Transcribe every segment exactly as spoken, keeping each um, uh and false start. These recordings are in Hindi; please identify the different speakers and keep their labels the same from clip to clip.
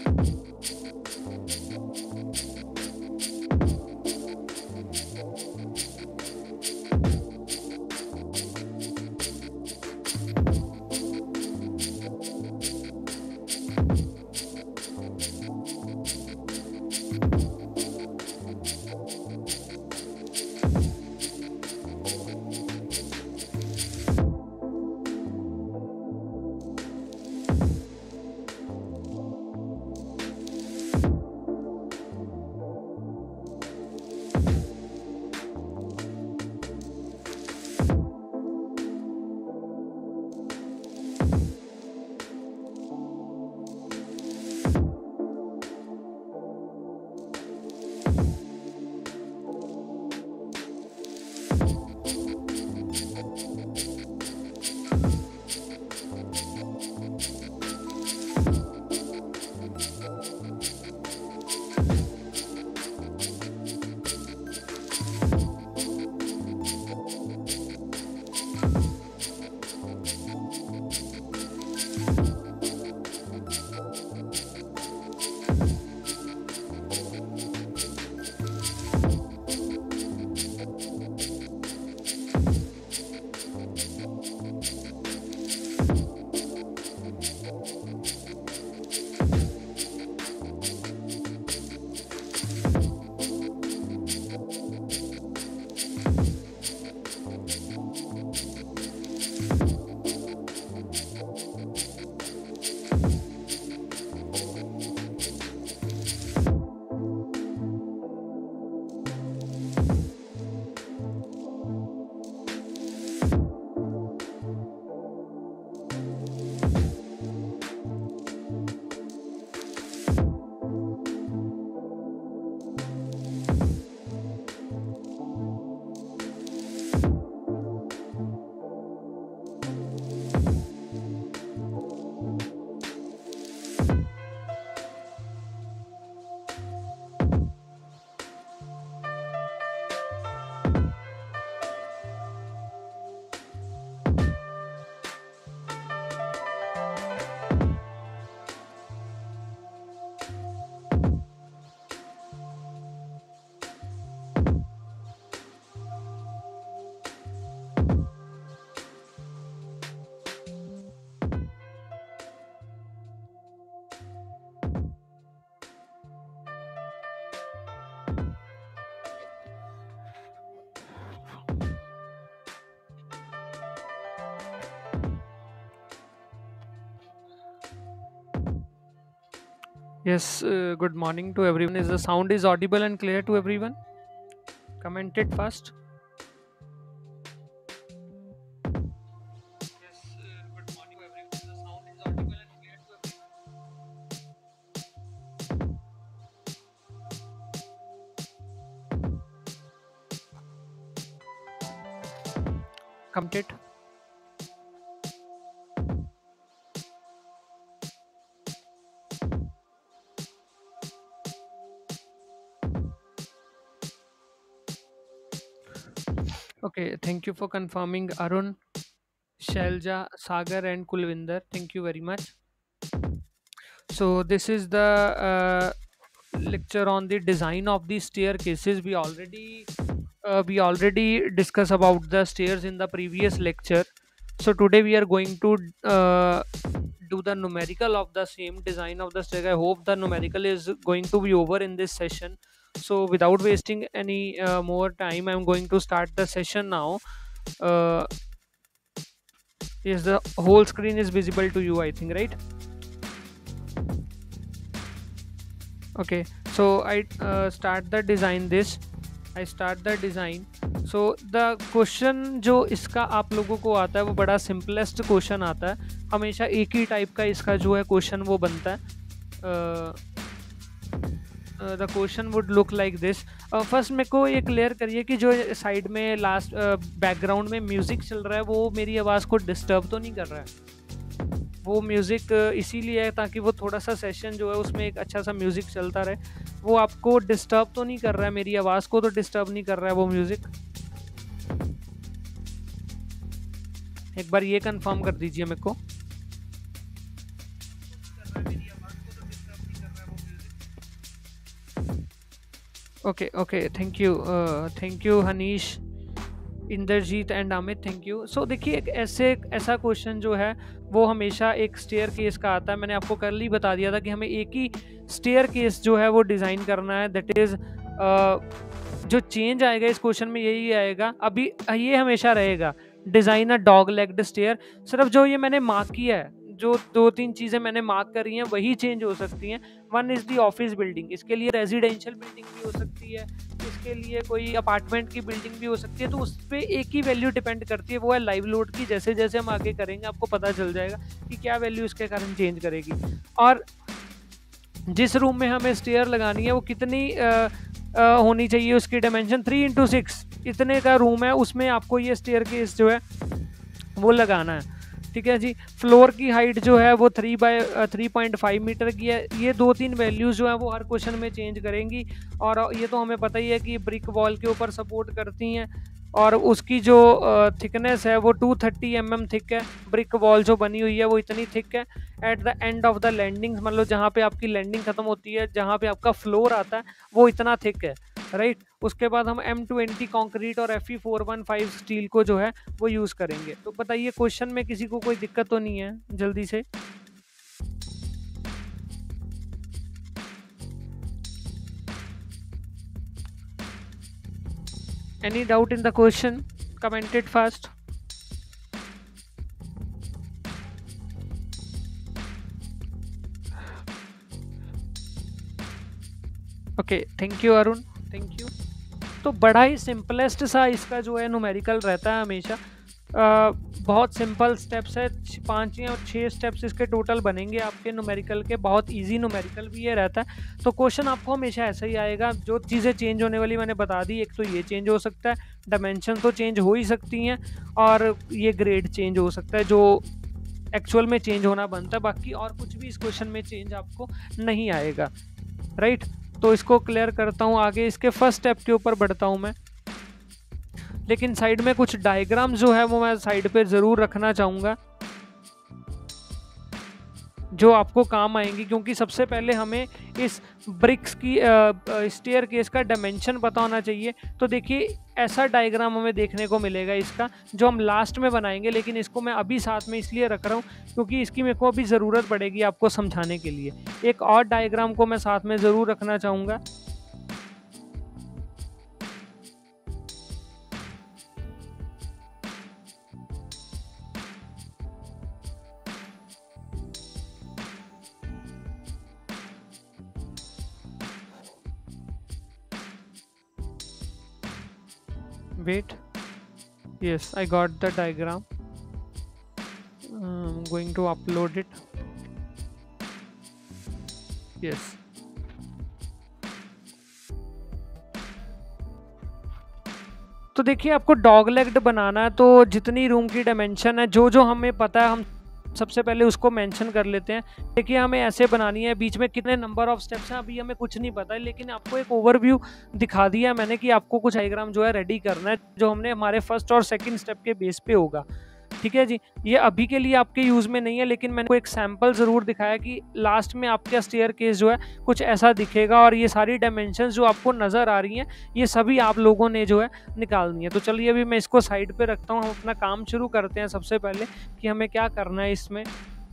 Speaker 1: Yes, uh, good morning to everyone. Is the sound is audible and clear to everyone? Comment it first. Yes, uh, good morning to everyone. Is the sound is audible and clear to everyone? Comment it. Okay, thank you for confirming Arun, Shelja, Sagar, and Kulvinder. Thank you very much. So this is the uh, lecture on the design of the staircases. We already uh, we already discussed about the stairs in the previous lecture. So today we are going to uh, do the numerical of the same design of the stair. I hope the numerical is going to be over in this session. So without wasting any uh, more time, I'm going to start the session now. Uh, yes, the whole screen is visible to you, I think, right? Okay, so I uh, start the design this. I start the design. So the question जो इसका आप लोगों को आता है वो बड़ा सिंपलेस्ट क्वेश्चन आता है. हमेशा एक ही टाइप का इसका जो है क्वेश्चन वो बनता है. The question would look like this. First मेरे को ये क्लियर करिए कि जो साइड में लास्ट बैकग्राउंड में म्यूज़िक चल रहा है वो मेरी आवाज़ को डिस्टर्ब तो नहीं कर रहा है. वो म्यूज़िक इसीलिए है ताकि वो थोड़ा सा सेशन जो है उसमें एक अच्छा सा म्यूज़िक चलता रहे. वो आपको डिस्टर्ब तो नहीं कर रहा है, मेरी आवाज़ को तो डिस्टर्ब नहीं कर रहा है वो म्यूज़िक. एक बार ये कंफर्म कर दीजिए मेरे को. Okay okay, thank you, thank you Hanish, Indrajeet and Amit, thank you. So देखिए, एक ऐसे ऐसा क्वेश्चन जो है वो हमेशा एक स्टेयर केस का आता है। मैंने आपको कल ही बता दिया था कि हमें एक ही स्टेयर केस जो है वो डिज़ाइन करना है, दैट इज़ जो चेंज आएगा इस क्वेश्चन में यही आएगा। अभी ये हमेशा रहेगा, design a dog legged stair. सिर्फ जो ये मैंने मार्क किया है, जो दो तीन चीज़ें मैंने मार्क करी हैं वही चेंज हो सकती हैं। One is the office building, इसके लिए रेजिडेंशियल बिल्डिंग भी हो सकती है, इसके लिए कोई अपार्टमेंट की बिल्डिंग भी हो सकती है। तो उस पर एक ही वैल्यू डिपेंड करती है, वो है लाइव लोड की। जैसे जैसे हम आगे करेंगे आपको पता चल जाएगा कि क्या वैल्यू इसके कारण चेंज करेगी। और जिस रूम में हमें स्टेयर लगानी है वो कितनी आ, आ, होनी चाहिए, उसकी डायमेंशन थ्री इंटू सिक्स इतने का रूम है, उसमें आपको ये स्टेयर केस जो है वो लगाना है। ठीक है जी। फ्लोर की हाइट जो है वो three by three point five metre की है। ये दो तीन वैल्यूज जो है वो हर क्वेश्चन में चेंज करेंगी, और ये तो हमें पता ही है कि ब्रिक वॉल के ऊपर सपोर्ट करती हैं, और उसकी जो थिकनेस है वो two thirty M M thick है। ब्रिक वॉल जो बनी हुई है वो इतनी थिक है। At the end of the landing, मतलब जहाँ पे आपकी लैंडिंग खत्म होती है, जहाँ पे आपका फ्लोर आता है वो इतना थिक है, राइट। उसके बाद हम एम ट्वेंटी कॉन्क्रीट और F E four one five steel को जो है वो यूज़ करेंगे। तो बताइए क्वेश्चन में किसी को कोई दिक्कत तो नहीं है, जल्दी से। Any doubt in the question? Comment it fast. Okay, thank you Arun, thank you. तो बड़ा ही सिंपलेस्ट सा इसका जो है न्यूमेरिकल रहता है हमेशा। आ, बहुत सिंपल स्टेप्स है, पाँच या छः स्टेप्स इसके टोटल बनेंगे आपके न्यूमेरिकल के। बहुत इजी न्यूमेरिकल भी ये रहता है। तो क्वेश्चन आपको हमेशा ऐसा ही आएगा। जो चीज़ें चेंज होने वाली मैंने बता दी, एक तो ये चेंज हो सकता है, डायमेंशन तो चेंज हो ही सकती हैं, और ये ग्रेड चेंज हो सकता है जो एक्चुअल में चेंज होना बनता है। बाकी और कुछ भी इस क्वेश्चन में चेंज आपको नहीं आएगा, राइट। तो इसको क्लियर करता हूँ, आगे इसके फर्स्ट स्टेप के ऊपर बढ़ता हूँ मैं। लेकिन साइड में कुछ डायग्राम जो है वो मैं साइड पे ज़रूर रखना चाहूँगा जो आपको काम आएंगी, क्योंकि सबसे पहले हमें इस ब्रिक्स की स्टेयर केस का डायमेंशन पता होना चाहिए। तो देखिए, ऐसा डायग्राम हमें देखने को मिलेगा इसका, जो हम लास्ट में बनाएंगे, लेकिन इसको मैं अभी साथ में इसलिए रख रहा हूँ क्योंकि इसकी मेरे को अभी ज़रूरत पड़ेगी आपको समझाने के लिए। एक और डायग्राम को मैं साथ में ज़रूर रखना चाहूँगा। Wait, yes, I got the diagram. I'm going to upload it. Yes. तो देखिए, आपको डॉग लेग्ड बनाना है, तो जितनी रूम की डायमेंशन है, जो जो हमें पता है, हम सबसे पहले उसको मेंशन कर लेते हैं। देखिए, हमें ऐसे बनानी है, बीच में कितने नंबर ऑफ स्टेप्स हैं अभी हमें कुछ नहीं पता है, लेकिन आपको एक ओवरव्यू दिखा दिया मैंने कि आपको कुछ डायग्राम जो है रेडी करना है, जो हमने हमारे फर्स्ट और सेकंड स्टेप के बेस पे होगा। ठीक है जी। ये अभी के लिए आपके यूज़ में नहीं है, लेकिन मैंने को एक सैंपल ज़रूर दिखाया कि लास्ट में आपका स्टेयर केस जो है कुछ ऐसा दिखेगा, और ये सारी डायमेंशंस जो आपको नज़र आ रही हैं ये सभी आप लोगों ने जो है निकालनी है। तो चलिए, अभी मैं इसको साइड पे रखता हूँ, हम अपना काम शुरू करते हैं। सबसे पहले कि हमें क्या करना है इसमें।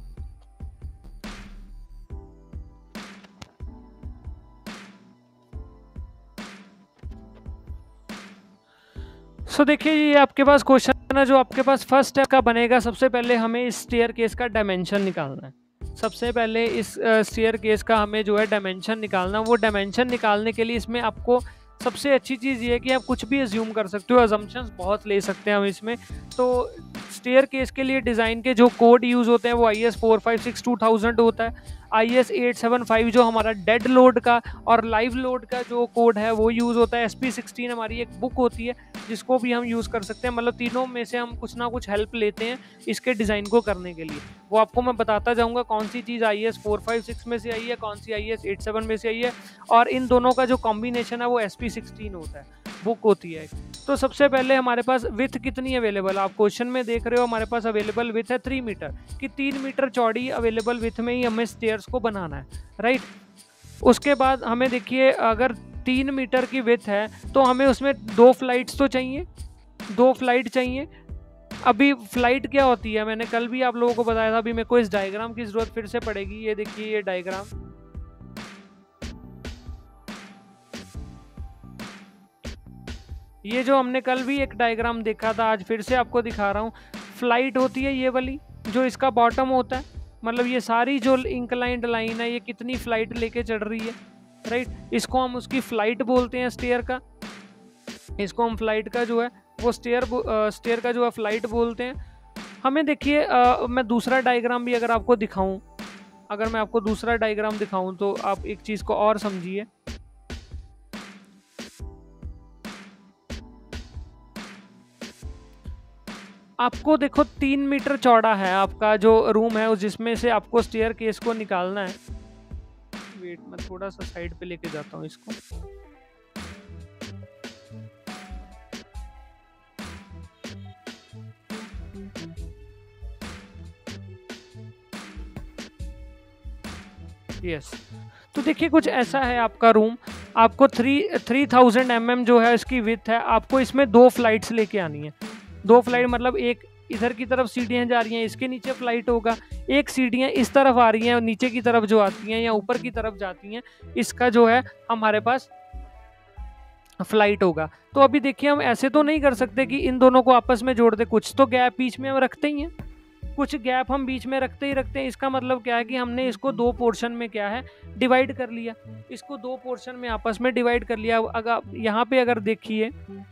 Speaker 1: सो so, देखिए, ये आपके पास क्वेश्चन है जो आपके पास फर्स्ट स्टेप का बनेगा। सबसे पहले हमें इस स्टेयर केस का डायमेंशन निकालना है। सबसे पहले इस स्टेयर केस का हमें जो है डायमेंशन निकालना। वो डायमेंशन निकालने के लिए इसमें आपको सबसे अच्छी चीज़ ये है कि आप कुछ भी अज्यूम कर सकते हो, अजम्पशंस बहुत ले सकते हैं हम इसमें। तो स्टेयर केस के लिए डिज़ाइन के जो कोड यूज़ होते हैं वो I S four five six two thousand होता है। I S eight seven five जो हमारा डेड लोड का और लाइव लोड का जो कोड है वो यूज़ होता है। एस पी सिक्सटीन हमारी एक बुक होती है जिसको भी हम यूज़ कर सकते हैं। मतलब तीनों में से हम कुछ ना कुछ हेल्प लेते हैं इसके डिज़ाइन को करने के लिए। वो आपको मैं बताता जाऊँगा कौन सी चीज़ I S four five six में से आई है, कौन सी I S eight seven five से आई है, और इन दोनों का जो कॉम्बिनेशन है वो एस पी सिक्सटीन होता है, बुक होती है। तो सबसे पहले हमारे पास विथ कितनी अवेलेबल, आप क्वेश्चन में देख रहे हो हमारे पास अवेलेबल विथ है थ्री मीटर कि तीन मीटर चौड़ी अवेलेबल विथ में ही हमें स्टेयर्स को बनाना है, राइट। उसके बाद हमें देखिए, अगर तीन मीटर की विड्थ है तो हमें उसमें दो फ्लाइट्स तो चाहिए, दो फ्लाइट चाहिए। अभी फ्लाइट क्या होती है, मैंने कल भी आप लोगों को बताया था, अभी मेरे को इस डायग्राम की जरूरत फिर से पड़ेगी। ये देखिए ये डायग्राम, ये जो हमने कल भी एक डायग्राम देखा था, आज फिर से आपको दिखा रहा हूँ। फ्लाइट होती है ये वाली, जो इसका बॉटम होता है, मतलब ये सारी जो इंक्लाइंड लाइन है ये कितनी फ्लाइट लेके चढ़ रही है, राइट। इसको हम उसकी फ्लाइट बोलते हैं, स्टेयर का, इसको हम फ्लाइट का जो है वो स्टेयर स्टेयर का जो है फ्लाइट बोलते हैं। हमें देखिए मैं दूसरा डायग्राम भी अगर आपको दिखाऊं, अगर मैं आपको दूसरा डायग्राम दिखाऊं तो आप एक चीज को और समझिए। आपको देखो तीन मीटर चौड़ा है आपका जो रूम है, जिसमें से आपको स्टेयर केस को निकालना है। वेट, मैं थोड़ा सा साइड पे लेके जाता हूँ इसको। यस, तो देखिए कुछ ऐसा है आपका रूम। आपको three three thousand M M जो है इसकी विड्थ है। आपको इसमें दो फ्लाइट्स लेके आनी है। दो फ्लाइट मतलब एक इधर की तरफ सीढ़ियाँ जा रही हैं, इसके नीचे फ्लाइट होगा। एक सीढ़ियाँ इस तरफ आ रही हैं और नीचे की तरफ जो आती हैं या ऊपर की तरफ जाती हैं, इसका जो है हमारे पास फ्लाइट होगा। तो अभी देखिए हम ऐसे तो नहीं कर सकते कि इन दोनों को आपस में जोड़ दे, कुछ तो गैप बीच में हम रखते ही हैं, कुछ गैप हम बीच में रखते ही रखते हैं। इसका मतलब क्या है कि हमने इसको दो पोर्शन में क्या है डिवाइड कर लिया, इसको दो पोर्शन में आपस में डिवाइड कर लिया। अगर यहाँ पे अगर देखिए,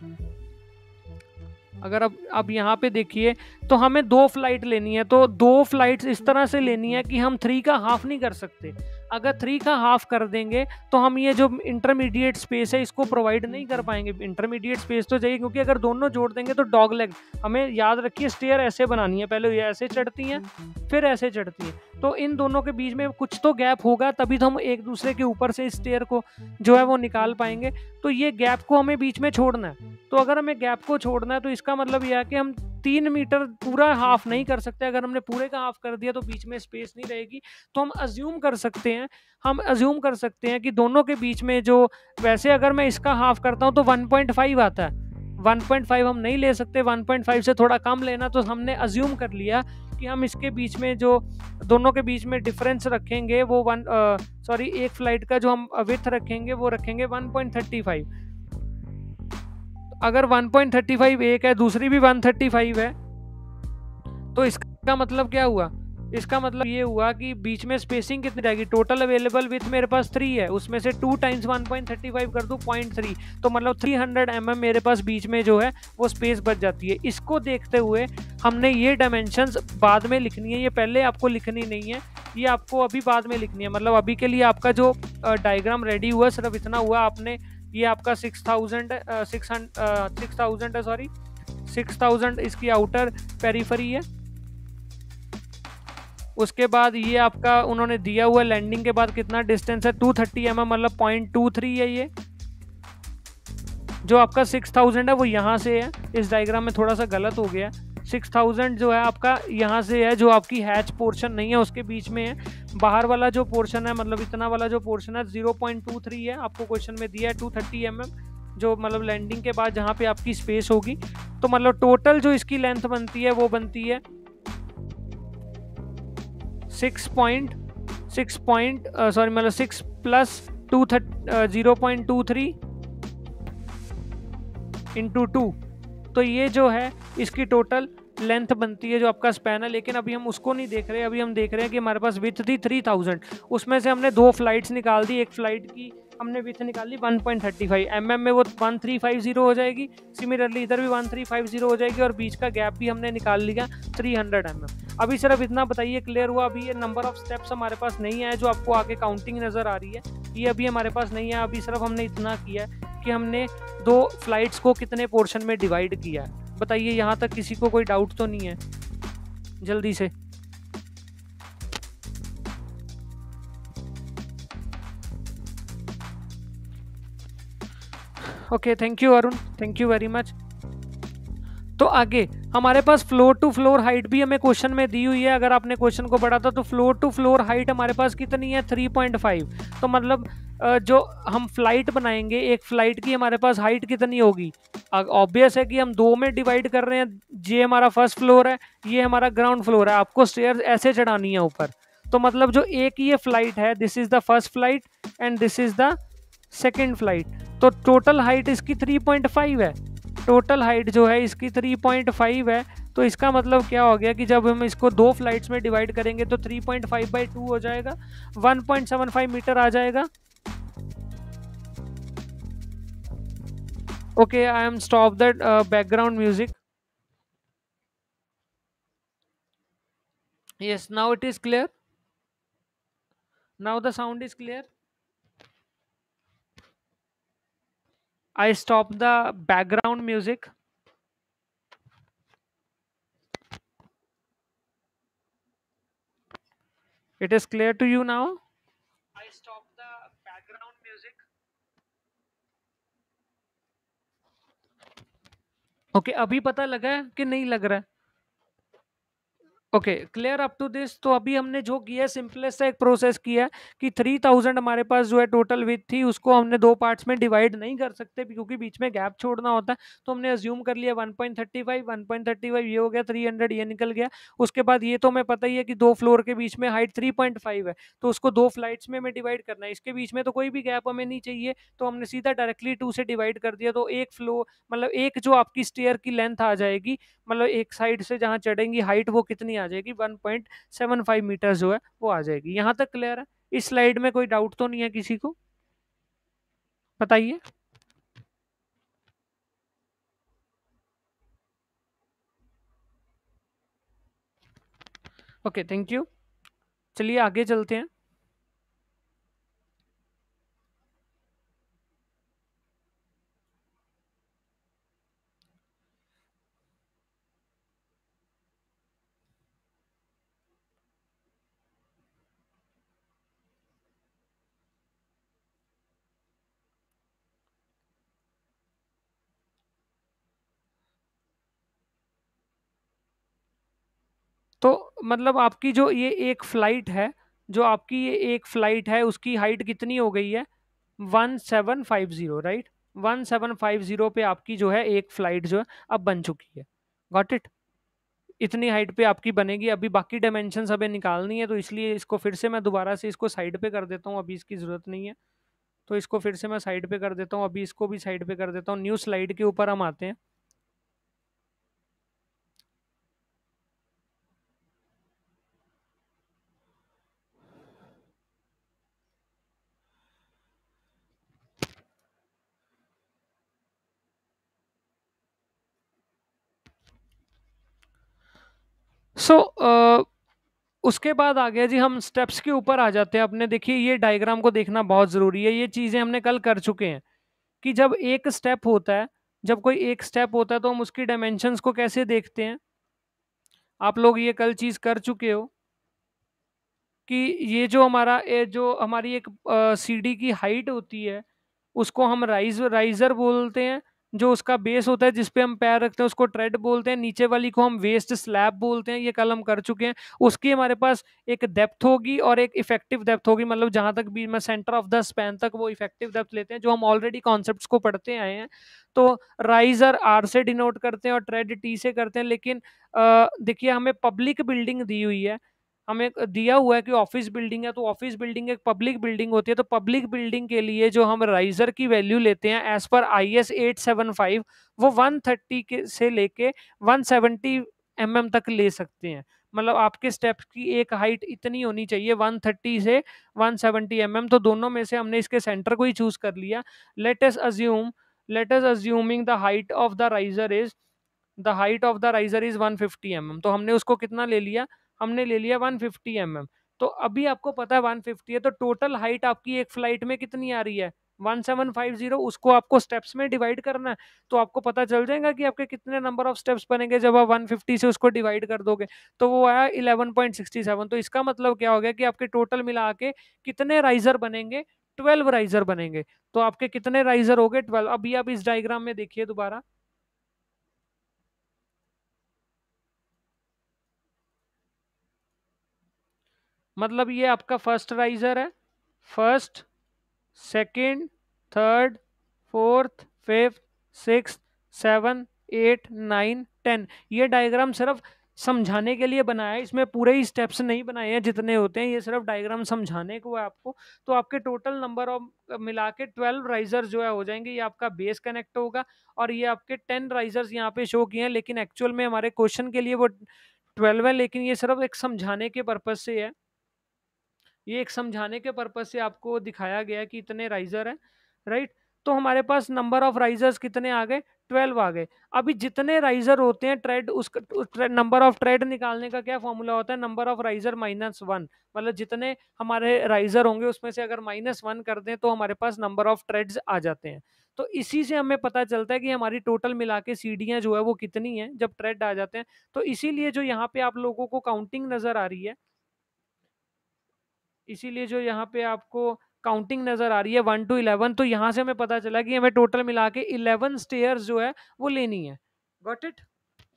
Speaker 1: अगर अब अब यहाँ पे देखिए तो हमें दो फ्लाइट लेनी है, तो दो फ्लाइट्स इस तरह से लेनी है कि हम थ्री का हाफ नहीं कर सकते। अगर थ्री का हाफ कर देंगे तो हम ये जो इंटरमीडिएट स्पेस है इसको प्रोवाइड नहीं कर पाएंगे। इंटरमीडिएट स्पेस तो चाहिए, क्योंकि अगर दोनों जोड़ देंगे तो डॉग लेग, हमें याद रखिए स्टेयर ऐसे बनानी है, पहले ये ऐसे चढ़ती हैं फिर ऐसे चढ़ती हैं, तो इन दोनों के बीच में कुछ तो गैप होगा, तभी तो हम एक दूसरे के ऊपर से स्टेयर को जो है वो निकाल पाएंगे। तो ये गैप को हमें बीच में छोड़ना है। तो अगर हमें गैप को छोड़ना है तो इसका मतलब यह है कि हम तीन मीटर पूरा हाफ नहीं कर सकते। अगर हमने पूरे का हाफ कर दिया तो बीच में स्पेस नहीं रहेगी। तो हम अज्यूम कर सकते हैं हम अज्यूम कर सकते हैं कि दोनों के बीच में जो, वैसे अगर मैं इसका हाफ करता हूं तो वन पॉइंट फाइव आता है, वन पॉइंट फाइव हम नहीं ले सकते, वन पॉइंट फाइव से थोड़ा कम लेना। तो हमने अज्यूम कर लिया कि हम इसके बीच में जो दोनों के बीच में डिफरेंस रखेंगे वो वन सॉरी एक फ्लाइट का जो हम विड्थ रखेंगे वो रखेंगे वन पॉइंट थर्टी फाइव। अगर वन पॉइंट थर्टी फाइव एक है, दूसरी भी वन थर्टी फाइव है, तो इसका मतलब क्या हुआ, इसका मतलब ये हुआ कि बीच में स्पेसिंग कितनी रहेगी। टोटल अवेलेबल विथ मेरे पास थ्री है, उसमें से two times one point thirty five कर दूं पॉइंट थ्री, तो मतलब थ्री हंड्रेड एम एम मेरे पास बीच में जो है वो स्पेस बच जाती है। इसको देखते हुए हमने ये डायमेंशंस बाद में लिखनी है, ये पहले आपको लिखनी नहीं है, ये आपको अभी बाद में लिखनी है। मतलब अभी के लिए आपका जो डायग्राम रेडी हुआ सिर्फ इतना हुआ, आपने ये आपका six thousand six six thousand है सॉरी सिक्स थाउजेंड इसकी आउटर पेरीफरी है। उसके बाद ये आपका उन्होंने दिया हुआ लैंडिंग के बाद कितना डिस्टेंस है, टू थर्टी एम एम, मतलब पॉइंट टू थ्री है। ये जो आपका सिक्स थाउजेंड है वो यहाँ से है, इस डायग्राम में थोड़ा सा गलत हो गया। सिक्स थाउजेंड जो है आपका यहाँ से है, जो आपकी हैच पोर्शन नहीं है उसके बीच में है। बाहर वाला जो पोर्शन है, मतलब इतना वाला जो पोर्शन है जीरो पॉइंट टू थ्री है, आपको क्वेश्चन में दिया है टू थर्टी एम एम, जो मतलब लैंडिंग के बाद जहाँ पे आपकी स्पेस होगी। तो मतलब टोटल जो इसकी लेंथ बनती है वो बनती है six point six point sorry मतलब six plus two thirty zero point two three into two, तो ये जो है इसकी टोटल लेंथ बनती है जो आपका स्पैन है। लेकिन अभी हम उसको नहीं देख रहे, अभी हम देख रहे हैं कि हमारे पास विड्थ थी थ्री थाउजेंड, उसमें से हमने दो फ्लाइट्स निकाल दी। एक फ्लाइट की हमने विड्थ निकाली one point thirty five M M में, वो वन थ्री फाइव जीरो हो जाएगी। सिमिलरली इधर भी वन थ्री फाइव जीरो हो जाएगी और बीच का गैप भी हमने निकाल लिया थ्री हंड्रेड एम एम। अभी सिर्फ इतना बताइए, क्लियर हुआ? अभी ये नंबर ऑफ स्टेप्स हमारे पास नहीं है जो आपको आगे काउंटिंग नज़र आ रही है, ये अभी हमारे पास नहीं है। अभी सिर्फ हमने इतना किया कि हमने दो फ्लाइट्स को कितने पोर्शन में डिवाइड किया है। बताइए यहाँ तक किसी को कोई डाउट तो नहीं है? जल्दी से। Okay, thank you Arun, thank you very much. तो आगे हमारे पास फ्लोर टू फ्लोर हाइट भी हमें क्वेश्चन में दी हुई है। अगर आपने क्वेश्चन को पढ़ा था तो फ्लोर टू फ्लोर हाइट हमारे पास कितनी है, थ्री पॉइंट फाइव। तो मतलब अ, जो हम फ्लाइट बनाएंगे, एक फ्लाइट की हमारे पास हाइट कितनी होगी? ऑब्वियस है कि हम दो में डिवाइड कर रहे हैं, ये हमारा फर्स्ट फ्लोर है, ये हमारा ग्राउंड फ्लोर है, आपको स्टेयर ऐसे चढ़ानी है ऊपर। तो मतलब जो एक ये फ्लाइट है, this is the first flight and this is the second flight. तो टोटल हाइट इसकी थ्री पॉइंट फाइव है। टोटल हाइट जो है इसकी थ्री पॉइंट फाइव है। तो इसका मतलब क्या हो गया कि जब हम इसको दो फ्लाइट्स में डिवाइड करेंगे तो three point five by two हो जाएगा, one point seven five metre आ जाएगा। Okay, I am stop that uh, background music. Yes, now it is clear. Now the sound is clear. I stop the background music. It is clear to you now. I stop the background music. Okay, अभी पता लगा है कि नहीं लग रहा है? Okay, clear up to this. तो अभी हमने जो किया, सिंपलेस्ट सा एक प्रोसेस किया कि थ्री थाउजेंड हमारे पास जो है टोटल विथ थी, उसको हमने दो पार्ट्स में डिवाइड नहीं कर सकते क्योंकि बीच में गैप छोड़ना होता है। तो हमने अज्यूम कर लिया one point thirty five, one point thirty five ये हो गया, थ्री हंड्रेड ये निकल गया। उसके बाद ये तो हमें पता ही है कि दो फ्लोर के बीच में हाइट थ्री पॉइंट फाइव है, तो उसको दो फ्लाइट्स में हमें डिवाइड करना है। इसके बीच में तो कोई भी गैप हमें नहीं चाहिए, तो हमने सीधा डायरेक्टली टू से डिवाइड कर दिया। तो एक फ्लोर मतलब एक जो आपकी स्टेयर की लेंथ आ जाएगी, मतलब एक साइड से जहां चढ़ेंगी हाइट, वो कितनी आ जाएगी? One point seven five metre जो है वो आ जाएगी। यहां तक क्लियर है? इस स्लाइड में कोई डाउट तो नहीं है किसी को? बताइए। Okay, thank you. चलिए आगे चलते हैं। तो मतलब आपकी जो ये एक फ्लाइट है, जो आपकी ये एक फ्लाइट है, उसकी हाइट कितनी हो गई है? One seven five zero, right? One seven five zero पे आपकी जो है एक फ्लाइट जो है अब बन चुकी है। Got it? इतनी हाइट पे आपकी बनेगी। अभी बाकी डायमेंशन हमें निकालनी है, तो इसलिए इसको फिर से मैं दोबारा से इसको साइड पे कर देता हूँ, अभी इसकी जरूरत नहीं है। तो इसको फिर से मैं साइड पे कर देता हूँ, अभी इसको भी साइड पे कर देता हूँ। न्यू स्लाइड के ऊपर हम आते हैं। सो so, uh, उसके बाद आ गया जी, हम स्टेप्स के ऊपर आ जाते हैं अपने। देखिए, ये डायग्राम को देखना बहुत जरूरी है। ये चीजें हमने कल कर चुके हैं कि जब एक स्टेप होता है, जब कोई एक स्टेप होता है तो हम उसकी डायमेंशंस को कैसे देखते हैं। आप लोग ये कल चीज कर चुके हो कि ये जो हमारा ये जो हमारी एक सीढ़ी की हाइट होती है, उसको हम राइज राइजर बोलते हैं। जो उसका बेस होता है जिस पे हम पैर रखते हैं, उसको ट्रेड बोलते हैं। नीचे वाली को हम वेस्ट स्लैब बोलते हैं। ये कल हम कर चुके हैं। उसकी हमारे पास एक डेप्थ होगी और एक इफेक्टिव डेप्थ होगी, मतलब जहां तक भी मैं सेंटर ऑफ द स्पैन तक वो इफेक्टिव डेप्थ लेते हैं, जो हम ऑलरेडी कॉन्सेप्ट्स को पढ़ते आए हैं। तो राइजर आर से डिनोट करते हैं और ट्रेड टी से करते हैं। लेकिन अ, देखिए, हमें पब्लिक बिल्डिंग दी हुई है, हमें दिया हुआ है कि ऑफिस बिल्डिंग है, तो ऑफिस बिल्डिंग एक पब्लिक बिल्डिंग होती है। तो पब्लिक बिल्डिंग के लिए जो हम राइजर की वैल्यू लेते हैं as per I S eight seven five, वो वन थर्टी के से लेके वन सेवेंटी एम एम तक ले सकते हैं। मतलब आपके स्टेप की एक हाइट इतनी होनी चाहिए, वन थर्टी से वन सेवेंटी एम एम। तो दोनों में से हमने इसके सेंटर को ही चूज कर लिया। Let us assume let us assuming the height of the riser is the height of the riser is one fifty M M. तो हमने उसको कितना ले लिया? हमने ले लिया वन फिफ्टी एम एम। तो अभी आपको पता है वन फिफ्टी है, तो टोटल हाइट आपकी एक फ्लाइट में कितनी आ रही है? One seven five zero. उसको आपको स्टेप्स में डिवाइड करना है, तो आपको पता चल जाएगा कि आपके कितने नंबर ऑफ स्टेप्स बनेंगे जब आप वन फिफ्टी से उसको डिवाइड कर दोगे। तो वो आया इलेवन पॉइंट सिक्सटी सेवन। तो इसका मतलब क्या हो गया कि आपके टोटल मिला के कितने राइजर बनेंगे? ट्वेल्व राइजर बनेंगे। तो आपके कितने राइजर हो गए? ट्वेल्व। अभी आप इस डायग्राम में देखिए दोबारा। मतलब ये आपका फर्स्ट राइजर है, first, second, third, fourth, fifth, six, seven, eight, nine, ten. ये डायग्राम सिर्फ समझाने के लिए बनाया है, इसमें पूरे ही स्टेप्स नहीं बनाए हैं जितने होते हैं, ये सिर्फ डायग्राम समझाने को है आपको। तो आपके टोटल नंबर ऑफ मिला के ट्वेल्व राइजर जो है हो जाएंगे, ये आपका बेस कनेक्ट होगा। और ये आपके टेन राइजर्स यहाँ पे शो किए हैं, लेकिन एक्चुअल में हमारे क्वेश्चन के लिए वो ट्वेल्व है, लेकिन ये सिर्फ एक समझाने के पर्पज से है। ये एक समझाने के पर्पज से आपको दिखाया गया कि इतने राइजर हैं, राइट। तो हमारे पास नंबर ऑफ राइजर्स कितने आ गए? ट्वेल्व आ गए। अभी जितने राइजर होते हैं ट्रेड, उसका नंबर ऑफ ट्रेड निकालने का क्या फॉर्मूला होता है? Number of riser minus one. मतलब जितने हमारे राइजर होंगे उसमें से अगर माइनस वन कर दें तो हमारे पास नंबर ऑफ ट्रेड्स आ जाते हैं। तो इसी से हमें पता चलता है कि हमारी टोटल मिला के सीढ़ियां जो है वो कितनी है जब ट्रेड आ जाते हैं। तो इसीलिए जो यहाँ पे आप लोगों को काउंटिंग नजर आ रही है, इसीलिए जो यहाँ पे आपको काउंटिंग नजर आ रही है वन टू इलेवन, तो यहाँ से हमें पता चला कि हमें टोटल मिला के इलेवन स्टेयर्स जो है वो लेनी है। Got it?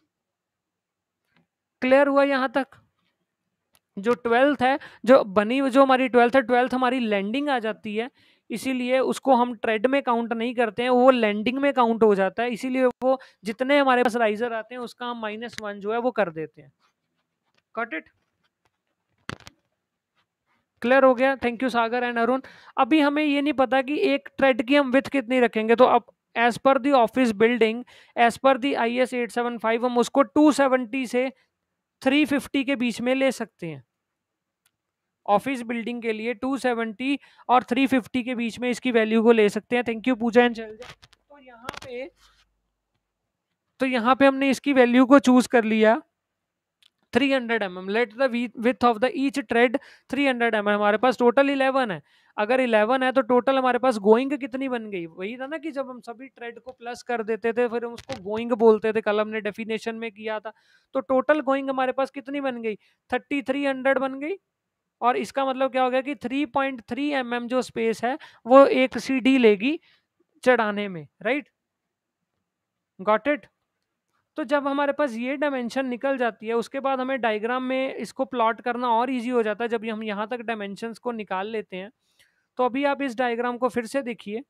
Speaker 1: क्लियर हुआ यहाँ तक? जो ट्वेल्थ है, जो बनी जो हमारी ट्वेल्थ है, ट्वेल्थ हमारी लैंडिंग आ जाती है, इसीलिए उसको हम ट्रेड में काउंट नहीं करते हैं, वो लैंडिंग में काउंट हो जाता है। इसीलिए वो जितने हमारे पास राइजर आते हैं उसका हम माइनस वन जो है वो कर देते हैं। Got it? क्लियर हो गया? Thank you Sagar and Arun. अभी हमें ये नहीं पता कि एक ट्रेड की हम विथ कितनी रखेंगे, तो अब as per the office building, as per the I S eight seven five, हम उसको टू सेवेंटी से थ्री फिफ्टी के बीच में ले सकते हैं। ऑफिस बिल्डिंग के लिए टू सेवेंटी और थ्री फिफ्टी के बीच में इसकी वैल्यू को ले सकते हैं। Thank you Pooja and Shailja. तो यहाँ पे तो यहाँ पे हमने इसकी वैल्यू को चूज कर लिया three hundred M m. Let the width of the each tread three hundred M m. हमारे पास टोटल इलेवन है। अगर इलेवन है तो टोटल हमारे पास गोइंग कितनी बन गई? वही था ना कि जब हम सभी ट्रेड को प्लस कर देते थे फिर हम उसको गोइंग बोलते थे, कल हमने डेफिनेशन में किया था। तो टोटल गोइंग हमारे पास कितनी बन गई? थर्टी थ्री हंड्रेड बन गई। और इसका मतलब क्या हो गया कि three point three m M जो स्पेस है वो एक सीढ़ी लेगी चढ़ाने में, राइट? Got it? तो जब हमारे पास ये डायमेंशन निकल जाती है उसके बाद हमें डायग्राम में इसको प्लॉट करना और इजी हो जाता है जब हम यहाँ तक डायमेंशंस को निकाल लेते हैं। तो अभी आप इस डायग्राम को फिर से देखिए।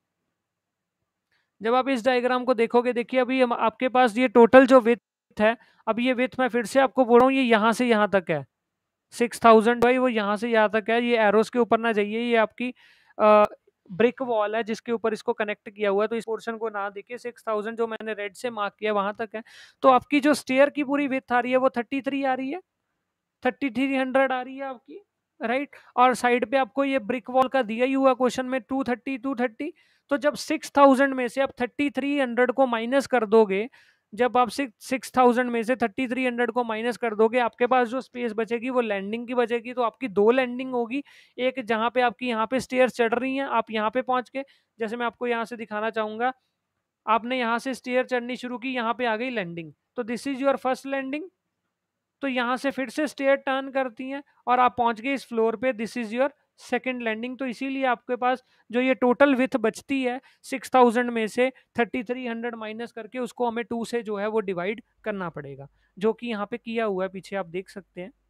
Speaker 1: जब आप इस डायग्राम को देखोगे, देखिए अभी हम आपके पास ये टोटल जो विथ है, अब ये विथ मैं फिर से आपको बोल रहा हूँ, ये यहाँ से यहाँ तक है सिक्स थाउजेंड भाई, वो यहाँ से यहाँ तक है। ये एरोस के ऊपर ना जाइए, ये आपकी ब्रिक वॉल है जिसके ऊपर इसको कनेक्ट किया हुआ है, तो इस पोर्शन को ना देखिए। सिक्स थाउजेंड जो मैंने रेड से मार्क किया वहां तक है। तो आपकी जो स्टेयर की पूरी विथ आ रही है वो थर्टी थ्री आ रही है, थर्टी थ्री हंड्रेड आ रही है आपकी, राइट। और साइड पे आपको ये ब्रिक वॉल का दिया ही हुआ क्वेश्चन में टू थर्टी टू थर्टी। तो जब सिक्स थाउजेंड में से आप थर्टी थ्री हंड्रेड को माइनस कर दोगे, जब आप सिक्स सिक्स थाउजेंड में से थर्टी थ्री हंड्रेड को माइनस कर दोगे, आपके पास जो स्पेस बचेगी वो लैंडिंग की बचेगी। तो आपकी दो लैंडिंग होगी, एक जहां पे आपकी यहाँ पे स्टेयर चढ़ रही हैं, आप यहाँ पे पहुंच के, जैसे मैं आपको यहाँ से दिखाना चाहूंगा, आपने यहाँ से स्टेयर चढ़नी शुरू की, यहाँ पे आ गई लैंडिंग, तो this is your first landing. तो यहाँ से फिर से स्टेयर टर्न करती हैं और आप पहुंच गए इस फ्लोर पे, this is your second landing. तो इसीलिए आपके पास जो ये टोटल विथ बचती है सिक्स थाउजेंड में से थर्टी थ्री हंड्रेड माइनस करके उसको हमें टू से जो है वो डिवाइड करना पड़ेगा, जो कि यहाँ पे किया हुआ है, पीछे आप देख सकते हैं।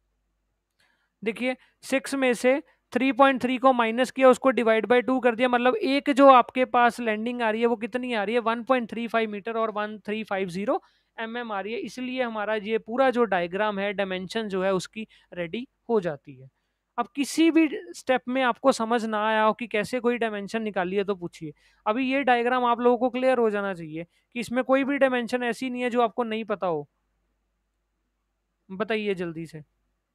Speaker 1: देखिए सिक्स में से थ्री पॉइंट थ्री को माइनस किया, उसको डिवाइड बाय टू कर दिया, मतलब एक जो आपके पास लैंडिंग आ रही है वो कितनी आ रही है? One point three five metre और one three five zero m m आ रही है। इसलिए हमारा ये पूरा जो डायग्राम है, डायमेंशन जो है उसकी रेडी हो जाती है। अब किसी भी स्टेप में आपको समझ ना आया हो कि कैसे कोई डायमेंशन निकाली है तो पूछिए। अभी ये डायग्राम आप लोगों को क्लियर हो जाना चाहिए कि इसमें कोई भी डायमेंशन ऐसी नहीं है जो आपको नहीं पता हो। बताइए जल्दी से।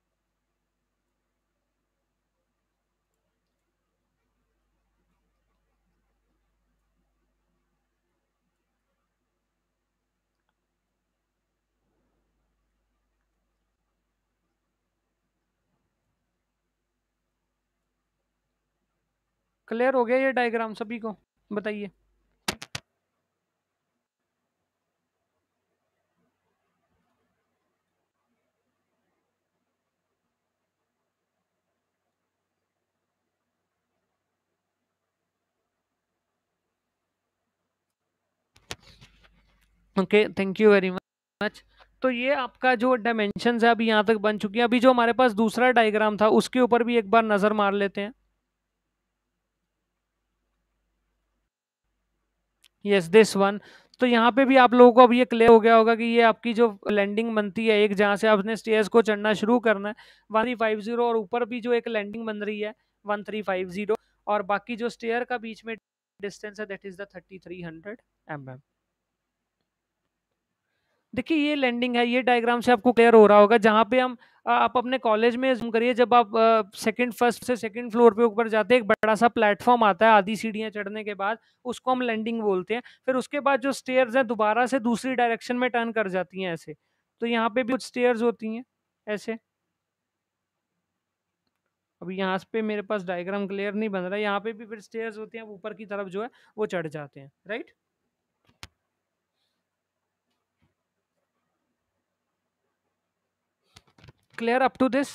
Speaker 1: क्लियर हो गया ये डायग्राम सभी को? बताइए। Okay, thank you very much. तो ये आपका जो डायमेंशन है अभी यहाँ तक बन चुकी है। अभी जो हमारे पास दूसरा डायग्राम था उसके ऊपर भी एक बार नजर मार लेते हैं। Yes this one. तो यहाँ पे भी आप लोगों को अब ये क्लियर हो गया होगा कि ये आपकी जो लैंडिंग बनती है, एक जहाँ से आपने स्टेयर्स को चढ़ना शुरू करना है वन थ्री फाइव जीरो, और ऊपर भी जो एक लैंडिंग बन रही है वन थ्री फाइव जीरो, और बाकी जो स्टेयर का बीच में डिस्टेंस है that is the thirty three hundred M m. देखिए ये लैंडिंग है, ये डायग्राम से आपको क्लियर हो रहा होगा, जहाँ पे हम आ, आप अपने कॉलेज में जूम करिए, जब आप सेकंड फर्स्ट से सेकंड फ्लोर पे ऊपर जाते हैं, एक बड़ा सा प्लेटफॉर्म आता है आधी सीढ़ियाँ चढ़ने के बाद, उसको हम लैंडिंग बोलते हैं। फिर उसके बाद जो स्टेयर्स हैं दोबारा से दूसरी डायरेक्शन में टर्न कर जाती हैं ऐसे। तो यहाँ पे भी कुछ स्टेयर्स होती हैं ऐसे। अभी यहाँ पे मेरे पास डायग्राम क्लियर नहीं बन रहा है, यहाँ पे भी फिर स्टेयर्स होती हैं, ऊपर की तरफ जो है वो चढ़ जाते हैं, right. Clear up to this?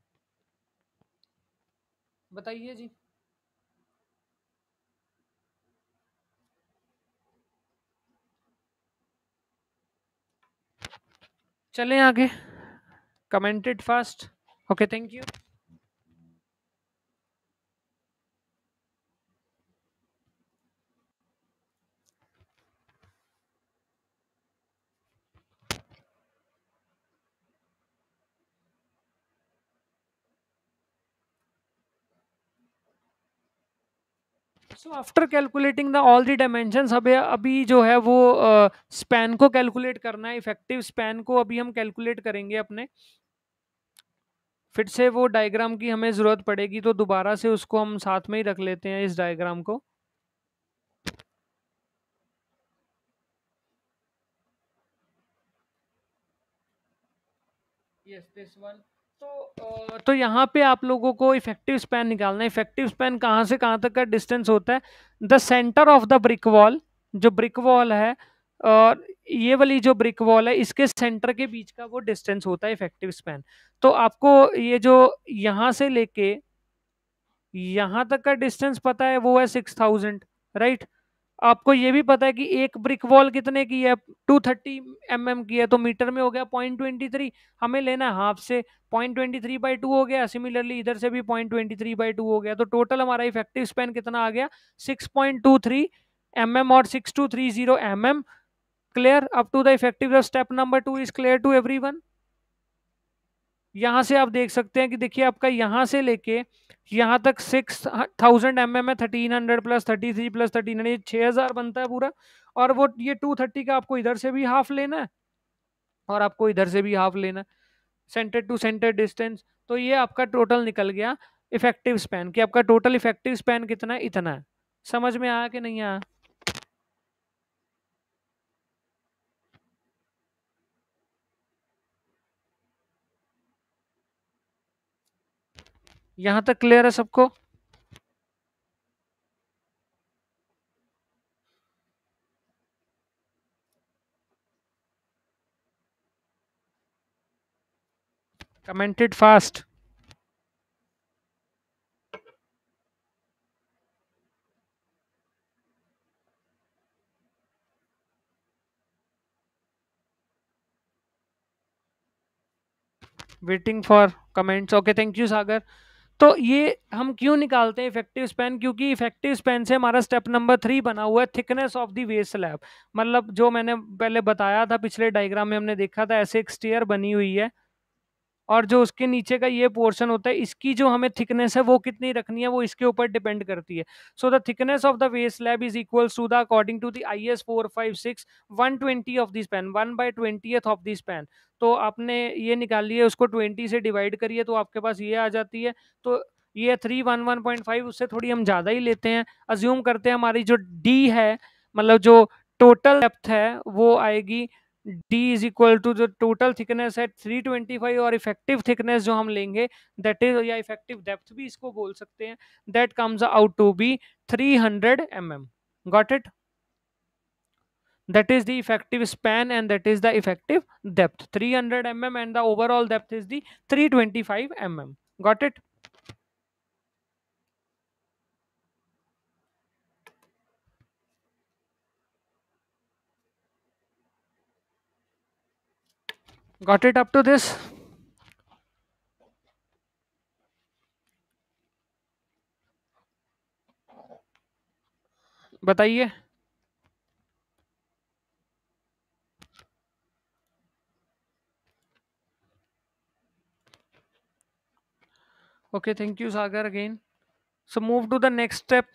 Speaker 1: बताइए जी। चलें आगे। Commented fast. Okay thank you. So after calculating the all the dimensions, अभी अभी जो है वो स्पैन को कैलकुलेट करना है, इफेक्टिव स्पैन को अभी हम कैलकुलेट करेंगे अपने। फिर से वो डायग्राम की हमें जरूरत पड़ेगी, तो दोबारा से उसको हम साथ में ही रख लेते हैं इस डायग्राम को। Yes this one. तो अ, तो यहाँ पे आप लोगों को इफेक्टिव स्पैन निकालना है। इफेक्टिव स्पैन कहाँ से कहाँ तक का डिस्टेंस होता है? The centre of the brick wall, जो ब्रिक वॉल है और ये वाली जो ब्रिक वॉल है, इसके सेंटर के बीच का वो डिस्टेंस होता है इफेक्टिव स्पैन। तो आपको ये जो यहाँ से लेके यहाँ तक का डिस्टेंस पता है, वो है सिक्स थाउजेंड, राइट। आपको ये भी पता है कि एक ब्रिक वॉल कितने की है, टू थर्टी एम एम की है, तो मीटर में हो गया पॉइंट ट्वेंटी थ्री। हमें लेना है हाफ से, point twenty three by two हो गया। सिमिलरली इधर से भी point twenty three by two हो गया, तो टोटल हमारा इफेक्टिव स्पैन कितना आ गया? Six point two three m m और six two three zero m m. Clear up to the effective? Step number two is clear to everyone. यहाँ से आप देख सकते हैं कि देखिए आपका यहाँ से लेके यहाँ तक सिक्स थाउजेंड एम एम है, thirteen hundred plus thirty three plus thirteen hundred, छह हजार बनता है पूरा। और वो ये टू थर्टी का आपको इधर से भी हाफ लेना है और आपको इधर से भी हाफ लेना है, सेंटर टू सेंटर डिस्टेंस। तो ये आपका टोटल निकल गया इफेक्टिव स्पैन, कि आपका टोटल इफेक्टिव स्पैन कितना है? इतना है। समझ में आया कि नहीं आया? यहाँ तक क्लियर है सबको? Commented fast. Waiting for comments. Okay thank you Sagar. तो ये हम क्यों निकालते हैं इफेक्टिव स्पैन? क्योंकि इफेक्टिव स्पैन से हमारा स्टेप नंबर थ्री बना हुआ है thickness of the waist slab. मतलब जो मैंने पहले बताया था, पिछले डायग्राम में हमने देखा था, ऐसे एक स्टेयर बनी हुई है और जो उसके नीचे का ये पोर्शन होता है, इसकी जो हमें थिकनेस है वो कितनी रखनी है, वो इसके ऊपर डिपेंड करती है। So the thickness of the waist slab is equals to the, according to the I S four five six, one twenty of the span, one by twenty of the span. तो आपने ये निकाल लिया, उसको ट्वेंटी से डिवाइड करिए तो आपके पास ये आ जाती है। तो ये three one one point five, उससे थोड़ी हम ज़्यादा ही लेते हैं। अज्यूम करते हैं हमारी जो डी है, मतलब जो टोटल डेप्थ है, वो आएगी डी इज इक्वल टू जो टोटल थिकनेस है थ्री ट्वेंटी फाइव, और इफेक्टिव थिकनेस जो हम लेंगे दैट इज, या इफेक्टिव डेप्थ भी इसको बोल सकते हैं, that comes out to be three hundred M m. Got it? That is the effective span and that is the effective depth, three hundred mm, and the overall depth is the three twenty-five mm. Got it? Got it up to this? बताइए। Okay, thank you, Sagar, again. So move to the next step.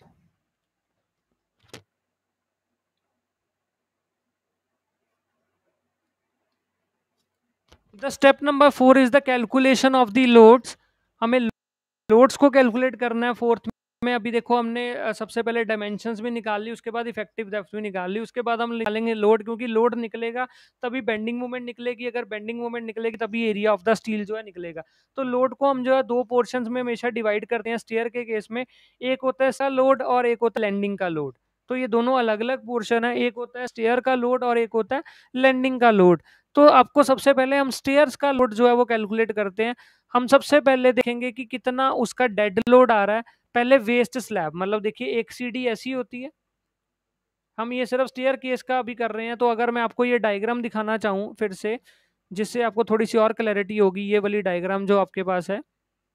Speaker 1: The step number four is the calculation of the loads. हमें लोड्स को कैलकुलेट करना है फोर्थ में। अभी देखो हमने अ, सबसे पहले डायमेंशंस भी निकाल ली, उसके बाद इफेक्टिव डेप्थ भी निकाल ली, उसके बाद हम निकालेंगे लोड, क्योंकि लोड निकलेगा तभी बेंडिंग मूवमेंट निकलेगी, अगर बेंडिंग मूवमेंट निकलेगी तभी एरिया ऑफ द स्टील जो है निकलेगा। तो लोड को हम जो है दो पोर्शंस में हमेशा डिवाइड करते हैं स्टेयर के केस में। एक होता है सा लोड और एक होता है लैंडिंग का लोड। तो ये दोनों अलग अलग पोर्शन है, एक होता है स्टेयर का लोड और एक होता है लैंडिंग का लोड। तो आपको सबसे पहले हम स्टेयर्स का लोड जो है वो कैलकुलेट करते हैं। हम सबसे पहले देखेंगे कि कितना उसका डेड लोड आ रहा है। पहले वेस्ट स्लैब, मतलब देखिए एक सीडी ऐसी होती है, हम ये सिर्फ स्टेयर केस का अभी कर रहे हैं। तो अगर मैं आपको ये डायग्राम दिखाना चाहूँ फिर से, जिससे आपको थोड़ी सी और क्लैरिटी होगी, ये वाली डायग्राम जो आपके पास है,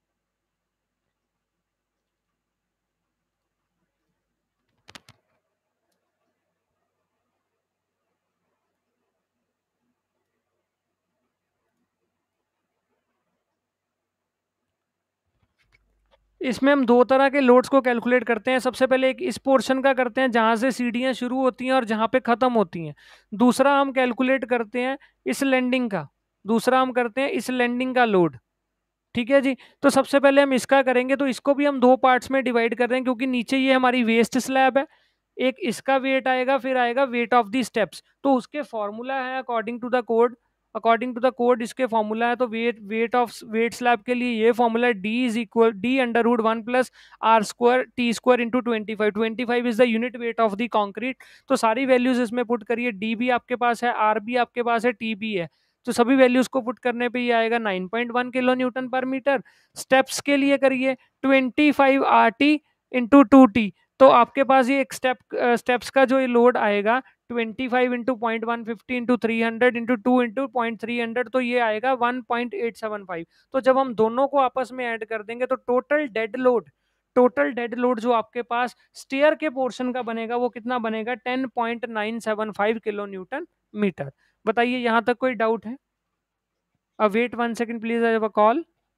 Speaker 1: इसमें हम दो तरह के लोड्स को कैलकुलेट करते हैं। सबसे पहले एक इस पोर्शन का करते हैं जहां से सीढ़ियां शुरू होती हैं और जहां पे खत्म होती हैं। दूसरा हम कैलकुलेट करते हैं इस लैंडिंग का। दूसरा हम करते हैं इस लैंडिंग का लोड। ठीक है जी। तो सबसे पहले हम इसका करेंगे, तो इसको भी हम दो पार्ट्स में डिवाइड कर रहे हैं, क्योंकि नीचे ये हमारी वेस्ट स्लैब है। एक इसका वेट आएगा, फिर आएगा वेट ऑफ दी स्टेप्स। तो उसके फॉर्मूला है according to the code. According to the code इसके फॉर्मूला है। तो weight weight of waist slab के लिए ये फॉर्मूला है, D is equal D under root one plus R square T square into twenty five. Twenty five is the unit weight of the concrete. तो सारी वैल्यूज इसमें पुट करिए, डी भी आपके पास है, आर भी आपके पास है, टी भी है। तो सभी वैल्यूज को पुट करने पे ये आएगा nine point one kilo newton per metre. Steps के लिए करिए twenty five R T into two T. तो आपके पास ये एक स्टेप स्टेप्स का जो ये लोड आएगा twenty five into point one fifty into three hundred into two into point three hundred, तो ये आएगा one point eight seven five. तो जब हम दोनों को आपस में ऐड कर देंगे तो total dead load total dead load जो आपके पास स्टेयर के पोर्शन का बनेगा वो कितना बनेगा, ten point nine seven five kilo newton metre. बताइए यहां तक कोई डाउट है? Uh, wait one second, please. I have a call.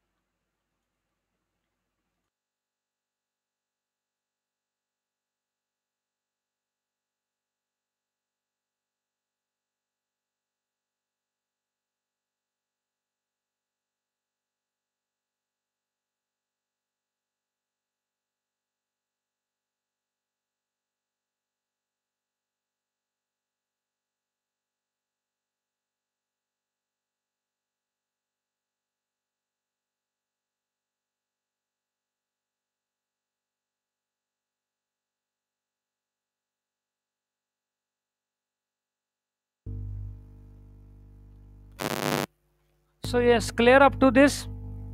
Speaker 1: So yes, clear up to this.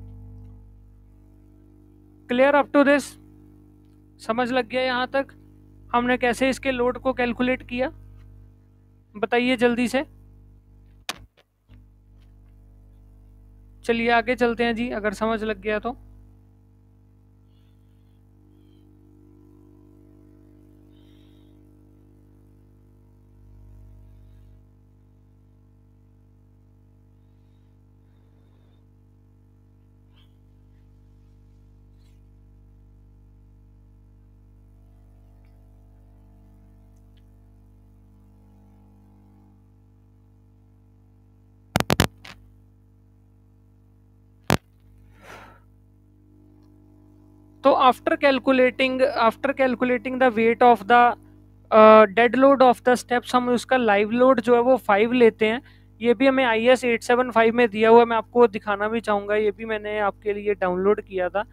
Speaker 1: Clear up to this. समझ लग गया यहाँ तक हमने कैसे इसके लोड को कैलकुलेट किया? बताइए जल्दी से। चलिए आगे चलते हैं जी, अगर समझ लग गया तो। तो after calculating after calculating the weight of the dead load of the steps, हम उसका लाइव लोड जो है वो फाइव लेते हैं। ये भी हमें I S eight seven five में दिया हुआ है, मैं आपको दिखाना भी चाहूंगा, ये भी मैंने आपके लिए डाउनलोड किया था।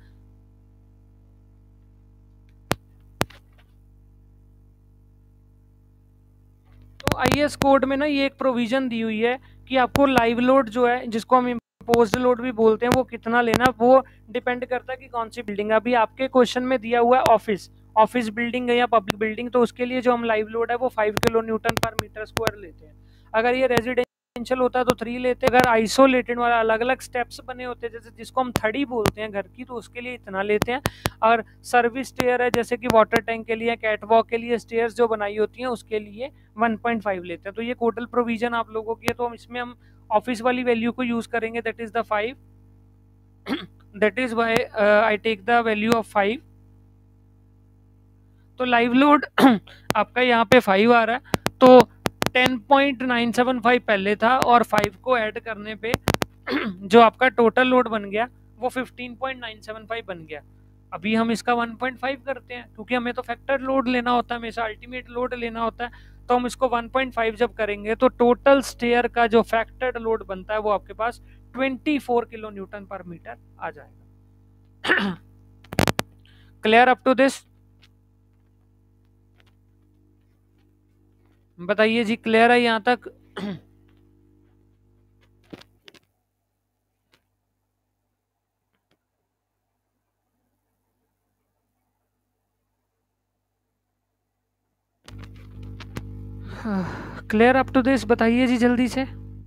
Speaker 1: तो आई एस कोड में ना ये एक प्रोविजन दी हुई है कि आपको लाइव लोड जो है, जिसको हम इम्पोज्ड लोड भी बोलते हैं, वो कितना लेना, वो डिपेंड करता है कि कौन सी बिल्डिंग। अभी आपके क्वेश्चन में दिया हुआ है ऑफिस ऑफिस बिल्डिंग है या पब्लिक बिल्डिंग, तो उसके लिए जो हम लाइव लोड है वो five kilo newton per metre square लेते हैं। अगर ये रेजिडेंशियल होता है तो थ्री लेते हैं। अगर आइसोलेटेड वाला अलग अलग स्टेप्स बने होते हैं, जैसे जिसको हम थड़ी बोलते हैं घर की, तो उसके लिए इतना लेते हैं। और सर्विस स्टेयर है, जैसे कि वाटर टैंक के लिए, कैटवॉक के लिए स्टेयर्स जो बनाई होती हैं उसके लिए वन पॉइंट फाइव लेते हैं। तो ये टोटल प्रोविजन आप लोगों की है, तो हम इसमें हम ऑफिस वाली वैल्यू को यूज करेंगे, that is the five. That is why I take the value of five. तो लाइव लोड आपका यहाँ पे फाइव आ रहा है, तो ten point nine seven five पहले था और फाइव को ऐड करने पे जो आपका टोटल लोड बन गया वो fifteen point nine seven five बन गया। अभी हम इसका वन पॉइंट फाइव करते हैं क्योंकि हमें तो फैक्टर लोड लेना होता है, हमेशा अल्टीमेट लोड लेना होता है। तो हम इसको वन पॉइंट फाइव जब करेंगे तो टोटल स्टेयर का जो फैक्टर्ड लोड बनता है वो आपके पास twenty four kilo newton per metre आ जाएगा। Clear up to this? बताइए जी, क्लियर है यहां तक? Clear up to this? बताइए जी जल्दी से।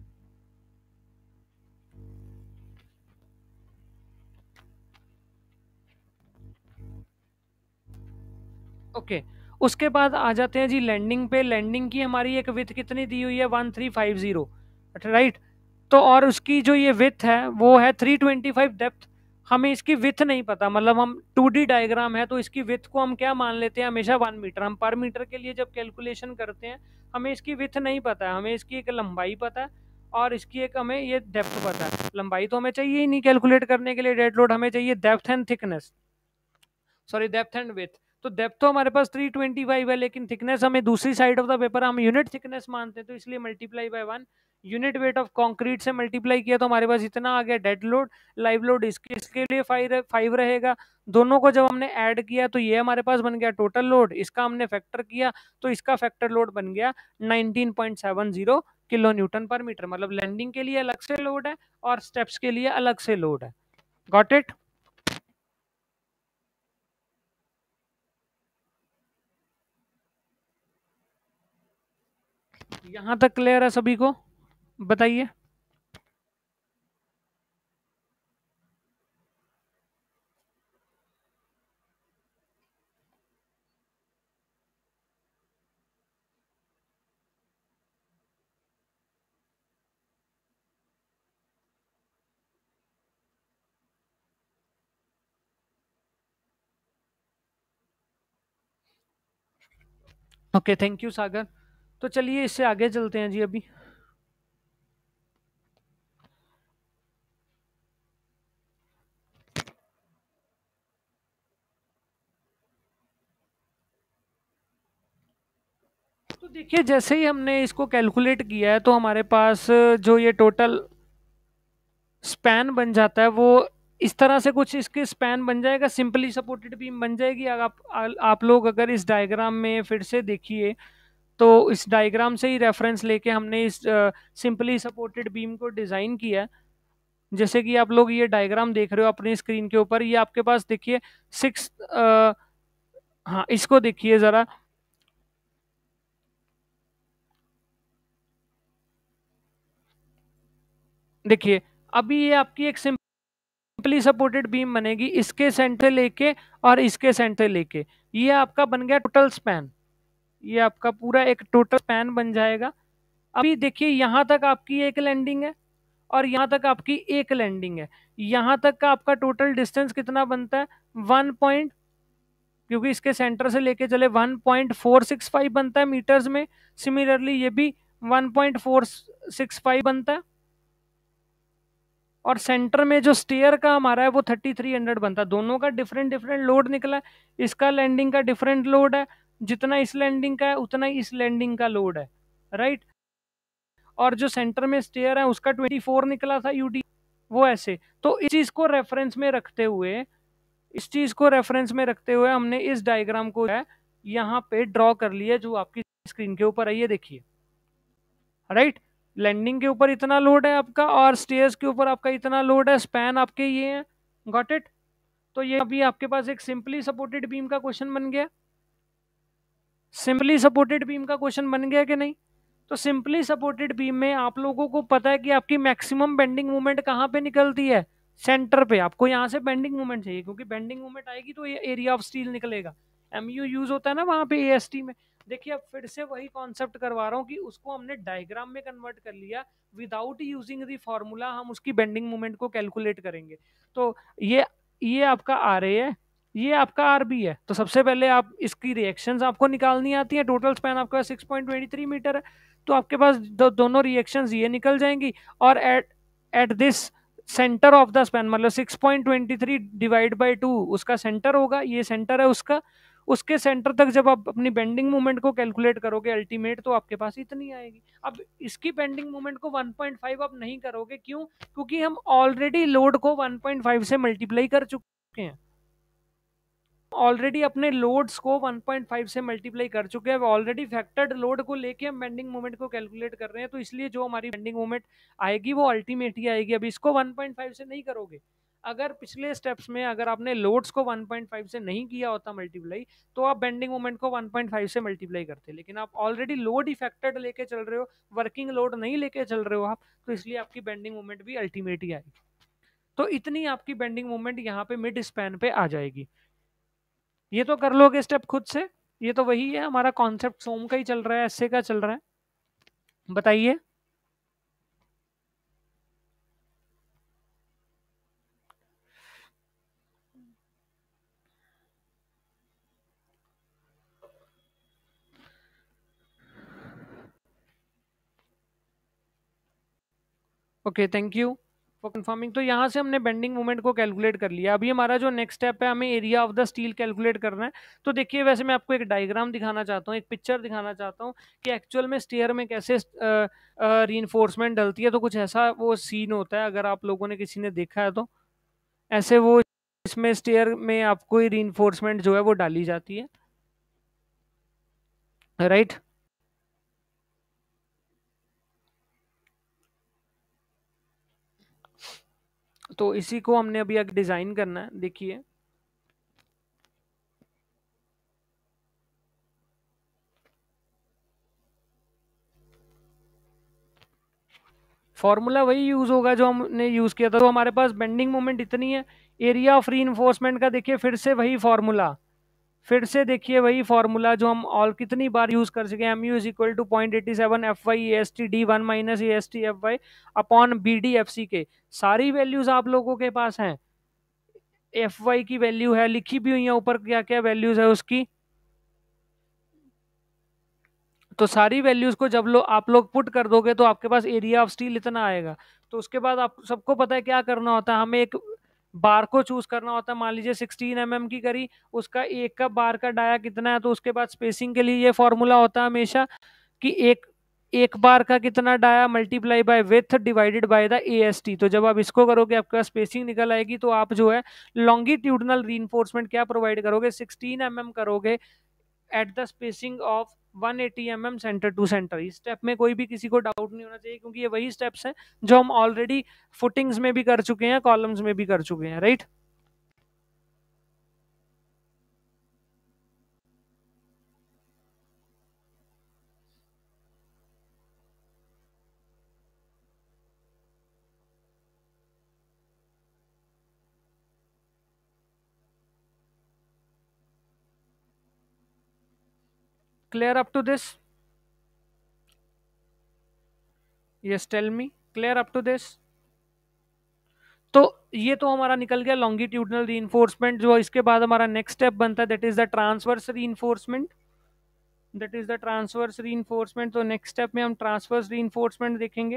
Speaker 1: Okay okay. उसके बाद आ जाते हैं जी लैंडिंग पे। लैंडिंग की हमारी एक विथ कितनी दी हुई है, one three five zero, right. तो और उसकी जो ये विथ है वो है थ्री ट्वेंटी फाइव डेप्थ। हमें इसकी विथ नहीं पता, मतलब हम टू डी डायग्राम है तो इसकी विथ को हम क्या मान लेते हैं, हमेशा वन मीटर। हम पर मीटर के लिए जब कैलकुलेशन करते हैं हमें इसकी विथ नहीं पता है, हमें इसकी एक लंबाई पता है और इसकी एक हमें ये डेप्थ पता है। लंबाई तो हमें चाहिए ही नहीं कैलकुलेट करने के लिए डेड लोड, हमें चाहिए depth and thickness, sorry depth and width. तो डेप्थ तो हमारे पास थ्री ट्वेंटी फाइव है लेकिन थिकनेस हमें दूसरी साइड ऑफ द पेपर हम यूनिट थिकनेस मानते हैं, तो इसलिए multiply by one. Unit weight of concrete से मल्टीप्लाई किया तो हमारे पास इतना आ गया डेड लोड। लाइव लोड इसके इसके लिए फाइव फाइव रहेगा। दोनों को जब हमने ऐड किया तो ये हमारे पास बन गया टोटल लोड, इसका हमने फैक्टर किया तो इसका फैक्टर लोड बन गया nineteen point seven zero kilo newton per metre. मतलब लैंडिंग के लिए अलग से लोड है और स्टेप्स के लिए अलग से लोड है। Got it? यहां तक क्लियर है सभी को? बताइए। Okay, thank you Sagar. तो चलिए इससे आगे चलते हैं जी। अभी तो देखिए जैसे ही हमने इसको कैलकुलेट किया है तो हमारे पास जो ये टोटल स्पैन बन जाता है वो इस तरह से कुछ इसके स्पैन बन जाएगा, सिंपली सपोर्टेड बीम बन जाएगी। अगर आप आप लोग अगर इस डायग्राम में फिर से देखिए तो इस डायग्राम से ही रेफरेंस लेके हमने इस सिंपली सपोर्टेड बीम को डिजाइन किया है। जैसे कि आप लोग ये डायग्राम देख रहे हो अपनी स्क्रीन के ऊपर, ये आपके पास देखिए सिक्स, हाँ इसको देखिए जरा, देखिए अभी ये आपकी एक सिंपली सपोर्टेड बीम बनेगी इसके सेंटर लेके और इसके सेंटर लेके, ये आपका बन गया टोटल स्पैन। ये आपका पूरा एक टोटल स्पैन बन जाएगा। अभी देखिए यहां तक आपकी एक लैंडिंग है और यहां तक आपकी एक लैंडिंग है। यहां तक का आपका टोटल डिस्टेंस कितना बनता है, वन पॉइंट, क्योंकि इसके सेंटर से लेके चले one point four six five बनता है मीटर्स में। सिमिलरली ये भी one point four six five बनता है और सेंटर में जो स्टेयर का हमारा है वो थर्टी थ्री हंड्रेड बनता है। दोनों का डिफरेंट डिफरेंट लोड निकला है। इसका लैंडिंग का डिफरेंट लोड है, जितना इस लैंडिंग का है उतना ही इस लैंडिंग का लोड है, राइट। और जो सेंटर में स्टेयर है उसका ट्वेंटी फोर निकला था यूडी, वो ऐसे। तो इस चीज को रेफरेंस में रखते हुए इस चीज को रेफरेंस में रखते हुए हमने इस डायग्राम को है यहाँ पे ड्रॉ कर लिया जो आपकी स्क्रीन के ऊपर है, ये देखिए, राइट। लैंडिंग के ऊपर इतना लोड है आपका और स्टेयर्स के ऊपर आपका इतना लोड है, स्पैन आपके ये है। Got it? तो ये अभी आपके पास एक सिंपली सपोर्टेड बीम का क्वेश्चन बन गया। सिंपली सपोर्टेड बीम का क्वेश्चन बन गया कि नहीं? तो सिंपली सपोर्टेड बीम में आप लोगों को पता है कि आपकी मैक्सिमम बेंडिंग मूवमेंट कहाँ पे निकलती है, सेंटर पे। आपको यहाँ से बेंडिंग मूवमेंट चाहिए क्योंकि बेंडिंग मूवमेंट आएगी तो ये एरिया ऑफ स्टील निकलेगा। एम यू यूज होता है ना वहाँ पे ए एस टी में। देखिए अब फिर से वही कॉन्सेप्ट करवा रहा हूँ कि उसको हमने डायग्राम में कन्वर्ट कर लिया, विदाउट यूजिंग द फॉर्मूला हम उसकी बेंडिंग मोमेंट को कैलकुलेट करेंगे। तो ये ये आपका आर ए है, ये आपका आर बी है। तो सबसे पहले आप इसकी रिएक्शंस आपको निकालनी आती है। टोटल स्पैन आपका six point two three metre है, तो आपके पास दो, दोनों रिएक्शंस ये निकल जाएंगी। और at at this centre of the span, मतलब six point two three divide by two उसका सेंटर होगा, ये सेंटर है उसका। उसके सेंटर तक जब आप अपनी बेंडिंग मोमेंट को कैलकुलेट करोगे अल्टीमेट, तो आपके पास इतनी आएगी। अब इसकी बेंडिंग मोमेंट को वन पॉइंट फाइव आप नहीं करोगे, क्यों? क्योंकि हम ऑलरेडी लोड को वन पॉइंट फाइव से मल्टीप्लाई कर चुके हैं, ऑलरेडी अपने लोड्स को वन पॉइंट फाइव से मल्टीप्लाई कर चुके हैं, ऑलरेडी फैक्टर्ड लोड को लेके हम बेंडिंग मोमेंट को कैलकुलेट कर रहे हैं। तो इसलिए जो हमारी बेंडिंग मोमेंट आएगी वो अल्टीमेट ही आएगी। अब इसको वन पॉइंट फाइव से नहीं करोगे। अगर पिछले स्टेप्स में अगर आपने लोड्स को वन पॉइंट फाइव से नहीं किया होता मल्टीप्लाई, तो आप बेंडिंग मोमेंट को वन पॉइंट फाइव से मल्टीप्लाई करते। लेकिन आप ऑलरेडी लोड ही फैक्टर्ड लेके चल रहे हो, वर्किंग लोड नहीं लेके चल रहे हो आप, तो इसलिए आपकी बेंडिंग मोमेंट भी अल्टीमेट ही आएगी। तो इतनी आपकी बेंडिंग मोमेंट यहाँ पे मिड स्पैन पे आ जाएगी। ये तो कर लोगे स्टेप खुद से, ये तो वही है हमारा कॉन्सेप्ट, सोम का ही चल रहा है, एसए का चल रहा है। बताइए। Okay, thank you for confirming. तो यहाँ से हमने बेंडिंग मोमेंट को कैलकुलेट कर लिया। अभी हमारा जो नेक्स्ट स्टेप है, हमें area of the steel calculate करना है। तो देखिए, वैसे मैं आपको एक डायग्राम दिखाना चाहता हूँ, एक पिक्चर दिखाना चाहता हूँ कि एक्चुअल में स्टेयर में कैसे रीइंफोर्समेंट डलती है। तो कुछ ऐसा वो सीन होता है, अगर आप लोगों ने किसी ने देखा है तो ऐसे वो इसमें स्टेयर में आपको रीइंफोर्समेंट जो है वो डाली जाती है, राइट। तो इसी को हमने अभी एक डिजाइन करना है। देखिए, फॉर्मूला वही यूज होगा जो हमने यूज किया था। तो हमारे पास बेंडिंग मोमेंट इतनी है, एरिया ऑफ रीइंफोर्समेंट का देखिए फिर से वही फॉर्मूला, फिर से देखिए वही फॉर्मूला जो हम ऑल कितनी बार यूज कर सके। M U is equal to point eighty seven F Y A S T D one minus A S T F Y upon B D F C K. सारी वैल्यूज आप लोगों के पास हैं, एफ वाई की वैल्यू है, लिखी भी हुई है ऊपर क्या क्या वैल्यूज है उसकी। तो सारी वैल्यूज को जब लो आप लोग पुट कर दोगे तो आपके पास एरिया ऑफ स्टील इतना आएगा। तो उसके बाद आप सबको पता है क्या करना होता है, हमें एक बार को चूज करना होता है। मान लीजिए सिक्सटीन एम एम की करी, उसका एक का बार का डाया कितना है, तो उसके बाद स्पेसिंग के लिए ये फॉर्मूला होता है हमेशा कि एक एक बार का कितना dia multiply by with divided by the A S T. तो जब आप इसको करोगे आपके पास स्पेसिंग निकल आएगी। तो आप जो है लॉन्गिट्यूडनल रीइंफोर्समेंट क्या प्रोवाइड करोगे, सिक्सटीन एम एम करोगे at the spacing of one eighty M m centre to centre. इस स्टेप में कोई भी किसी को डाउट नहीं होना चाहिए, क्योंकि ये वही स्टेप्स हैं जो हम ऑलरेडी फुटिंग्स में भी कर चुके हैं, कॉलम्स में भी कर चुके हैं, right. Clear up to this? Yes, tell me, clear up to this? तो ये तो हमारा निकल गया लॉन्गिट्यूडनल रीइंफोर्समेंट। जो इसके बाद हमारा नेक्स्ट स्टेप बनता है that is the transverse reinforcement, that is the transverse reinforcement. तो नेक्स्ट स्टेप में हम ट्रांसवर्स रीइंफोर्समेंट देखेंगे।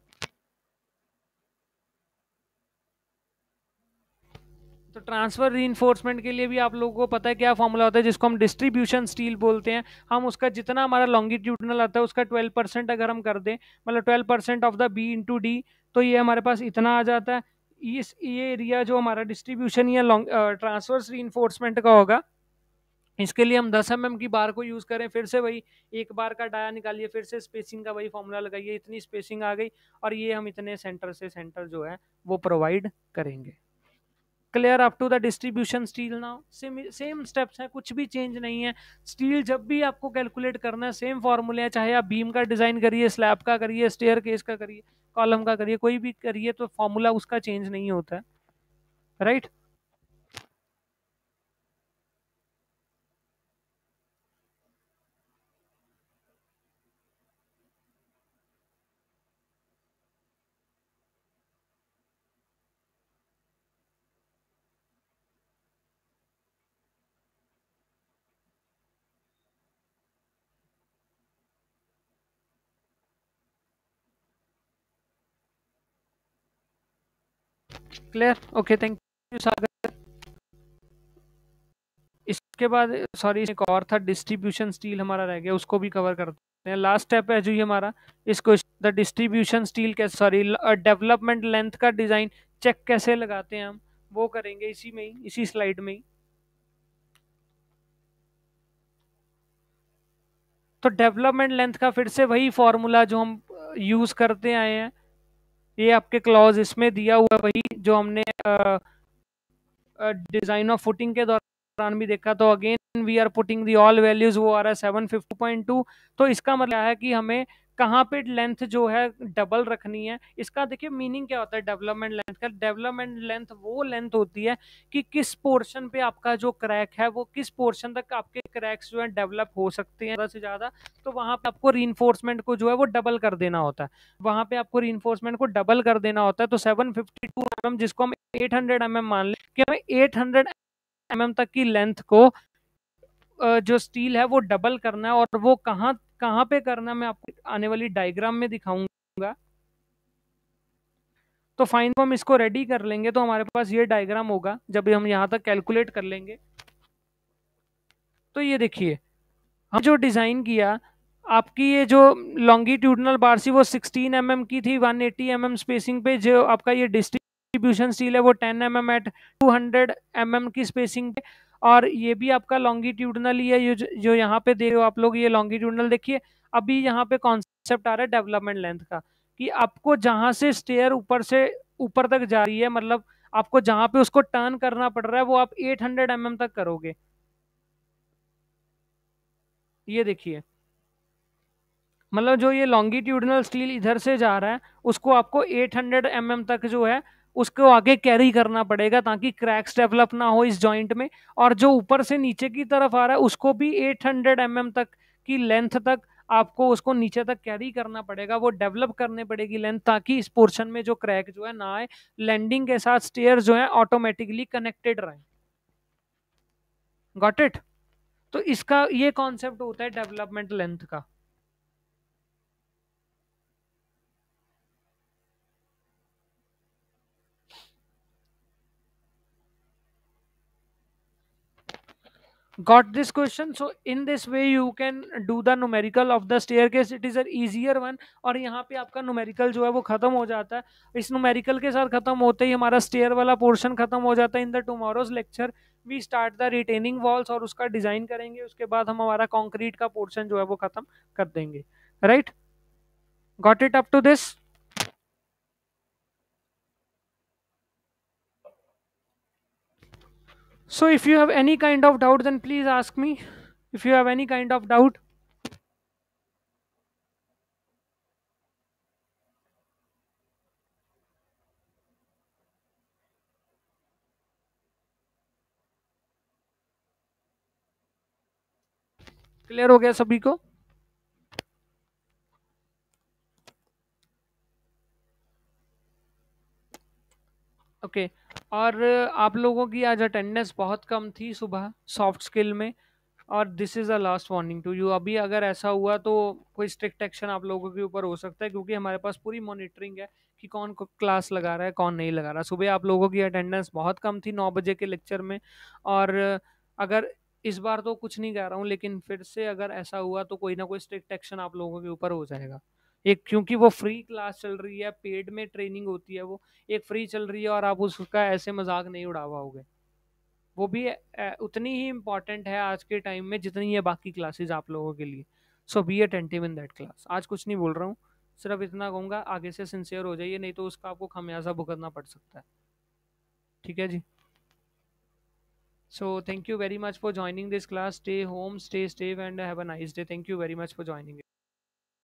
Speaker 1: तो ट्रांसफर रीइंफोर्समेंट के लिए भी आप लोगों को पता है क्या फॉर्मूला होता है, जिसको हम डिस्ट्रीब्यूशन स्टील बोलते हैं। हम उसका जितना हमारा लॉन्गिट्यूडनल आता है उसका ट्वेल्व परसेंट अगर हम कर दें, मतलब twelve percent of the B into D, तो ये हमारे पास इतना आ जाता है। इस ये एरिया जो हमारा डिस्ट्रीब्यूशन या ट्रांसवर्स रीइंफोर्समेंट का होगा, इसके लिए हम दस एम एम की बार को यूज करें। फिर से वही एक बार का डाया निकालिए, फिर से स्पेसिंग का वही फॉर्मूला लगाइए, इतनी स्पेसिंग आ गई, और ये हम इतने सेंटर से सेंटर जो है वो प्रोवाइड करेंगे। Clear up to the distribution steel now? Same same steps हैं, कुछ भी चेंज नहीं है। स्टील जब भी आपको कैलकुलेट करना है सेम फॉर्मूले हैं, चाहे आप बीम का डिजाइन करिए, स्लैब का करिए, स्टेयर केस का करिए, कॉलम का करिए, कोई भी करिए, तो फॉर्मूला उसका चेंज नहीं होता है, right. Clear? Okay, thank you Sagar. इसके बाद सॉरी एक और था, डिस्ट्रीब्यूशन स्टील हमारा रह गया, उसको भी कवर करते हैं। लास्ट स्टेप है जो ये हमारा, इसको द डिस्ट्रीब्यूशन स्टील कैसे, सॉरी डेवलपमेंट लेंथ का डिजाइन चेक कैसे लगाते हैं हम, वो करेंगे इसी में ही, इसी स्लाइड में ही। तो डेवलपमेंट लेंथ का फिर से वही फॉर्मूला जो हम यूज करते आए हैं, ये आपके क्लॉज इसमें दिया हुआ है, वही जो हमने डिजाइन ऑफ फुटिंग के दौरान भी देखा। तो again we are putting the all values, वो आ रहा है सेवन फिफ्टी पॉइंट टू। तो इसका मतलब है कि हमें कहाँ पे लेंथ जो है डबल रखनी है। इसका देखिए मीनिंग क्या होता है डेवलपमेंट लेंथ का। डेवलपमेंट लेंथ वो लेंथ होती है कि किस पोर्शन पे आपका जो क्रैक है, वो किस पोर्शन तक आपके क्रैक्स जो है डेवलप हो सकते हैं ज्यादा से ज्यादा। तो वहां पे आपको रीइंफोर्समेंट को जो है वो डबल कर देना होता है, वहां पे आपको रीइंफोर्समेंट को डबल कर देना होता है। तो seven fifty two M M जिसको हम एट हंड्रेड एम एम मान लें, कि हमें एट हंड्रेड एम एम तक की लेंथ को अ, जो स्टील है वो डबल करना है। और वो कहाँ कहाँ पे करना है मैं आपको आने वाली डायग्राम में दिखाऊंगा। तो फाइन हम इसको रेडी कर लेंगे, तो हमारे पास ये डायग्राम होगा जब हम यहाँ तक कैलकुलेट कर लेंगे। तो ये देखिए, हम जो डिजाइन किया, आपकी ये जो लॉन्गिट्यूडनल बार सी वो सिक्सटीन एम एम की थी, one eighty M M spacing पे। जो आपका ये डिस्ट्रीब्यूशन स्टील है वो ten M M at two hundred M M की स्पेसिंग पे। और ये भी आपका लॉन्गिट्यूडनल ही है, ये जो, जो यहाँ पे दे रहे हो आप लोग, ये लॉन्गिट्यूडनल देखिए। अभी यहाँ पे कॉन्सेप्ट आ रहा है डेवलपमेंट लेंथ का, कि आपको जहां से स्टेयर ऊपर से ऊपर तक जा रही है, मतलब आपको जहां पे उसको टर्न करना पड़ रहा है, वो आप एट हंड्रेड एम एम तक करोगे। ये देखिए, मतलब जो ये लॉन्गिट्यूडनल स्टील इधर से जा रहा है, उसको आपको एट हंड्रेड एम एम तक जो है उसको आगे कैरी करना पड़ेगा, ताकि क्रैक्स डेवलप ना हो इस जॉइंट में। और जो ऊपर से नीचे की तरफ आ रहा है, उसको भी एट हंड्रेड एम एम तक की लेंथ तक आपको उसको नीचे तक कैरी करना पड़ेगा, वो डेवलप करने पड़ेगी लेंथ, ताकि इस पोर्शन में जो क्रैक जो है ना आए, लैंडिंग के साथ स्टेयर जो है ऑटोमेटिकली कनेक्टेड रहे। Got it? तो इसका ये कॉन्सेप्ट होता है डेवलपमेंट लेंथ का। Got this question? So in this way you can do the numerical of the staircase. It is an easier one. और यहाँ पे आपका numerical जो है वो खत्म हो जाता है। इस numerical के साथ खत्म होते ही हमारा stair वाला portion खत्म हो जाता है। In the tomorrow's lecture we start the retaining walls और उसका डिजाइन करेंगे। उसके बाद हम हमारा concrete का portion जो है वो खत्म कर देंगे। Right? Got it up to this? So if you have any kind of doubt, then please ask me. If you have any kind of doubt. Clear हो गया सभी को? Okay okay. और आप लोगों की आज अटेंडेंस बहुत कम थी सुबह सॉफ्ट स्किल में, और this is a last warning to you. अभी अगर ऐसा हुआ तो कोई स्ट्रिक्ट एक्शन आप लोगों के ऊपर हो सकता है, क्योंकि हमारे पास पूरी मॉनिटरिंग है कि कौन क्लास लगा रहा है कौन नहीं लगा रहा। सुबह आप लोगों की अटेंडेंस बहुत कम थी नौ बजे के लेक्चर में। और अगर इस बार तो कुछ नहीं कह रहा हूँ, लेकिन फिर से अगर ऐसा हुआ तो कोई ना कोई स्ट्रिक्ट एक्शन आप लोगों के ऊपर हो जाएगा। एक, क्योंकि वो फ्री क्लास चल रही है, पेड में ट्रेनिंग होती है, वो एक फ्री चल रही है और आप उसका ऐसे मजाक नहीं उड़ा पाओगे। वो भी अ, उतनी ही इम्पोर्टेंट है आज के टाइम में जितनी है बाकी क्लासेस आप लोगों के लिए। So be attentive in that class. आज कुछ नहीं बोल रहा हूँ, सिर्फ इतना कहूँगा आगे से सिंसियर हो जाइए, नहीं तो उसका आपको खमियाजा भुगतना पड़ सकता है। ठीक है जी? So thank you very much for joining this class. Stay home, stay safe and have a nice day. Thank you very much for joining.